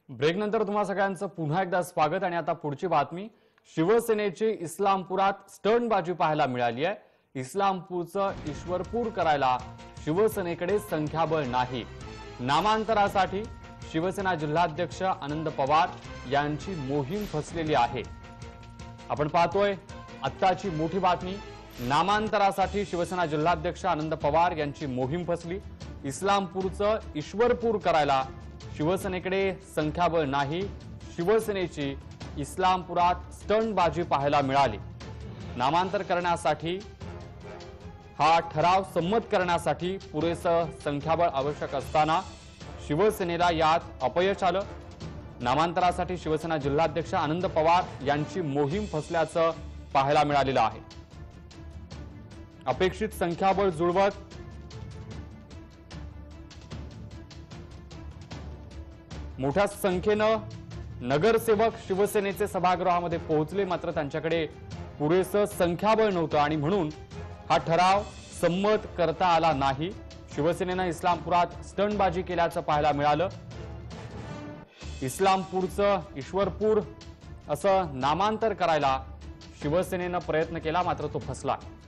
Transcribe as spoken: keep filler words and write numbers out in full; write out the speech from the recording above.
Break नंतर तुम्हा सगळ्यांचं पुन्हा एकदा स्वागत। आणि आता पुढची बातमी, शिवसेनेची इस्लामपुरात स्टंटबाजी पाहायला मिळाली आहे। इस्लामपूरचं ईश्वरपूर करायला शिवसेनेकडे संख्याबळ नाही। नामांतरासाठी शिवसेना जिल्हाध्यक्ष आनंद पवार यांची मोहीम फसलेली आहे। आपण पाहतोय आत्ताची मोठी बातमी, नामांतरासाठी शिवसेना जिल्हाध्यक्ष आनंद पवार यांची मोहीम फसली। इस्लामपूरचं ईश्वरपूर करायला शिवसेनेकडे संख्याबळ नाही। शिवसेनेची इस्लामपुरात स्टंटबाजी पाहायला मिळाली। नामांतर करण्यासाठी हा ठराव संमत करण्यासाठी पुरेसं संख्याबळ आवश्यक असताना शिवसेनेला यात अपयश आलं। नामांतरासाठी शिवसेना जिल्हाध्यक्ष आनंद पवार यांची मोहीम फसल्याचं पाहायला मिळालेलं आहे। अपेक्षित संख्याबळ जुळवत मोठ्या संख्येनं नगरसेवक शिवसेनेचे सभागृहामध्ये पोहोचले, मात्र त्यांच्याकडे पुरेसं संख्याबळ नव्हतं आणि म्हणून हा ठराव संमत करता आला नाही। शिवसेनेनं इस्लामपुरात स्टंटबाजी केल्याचं पाहायला मिळालं। इस्लामपूरचं ईश्वरपूर असं नामांतर करायला शिवसेनेनं प्रयत्न केला, मात्र तो फसला।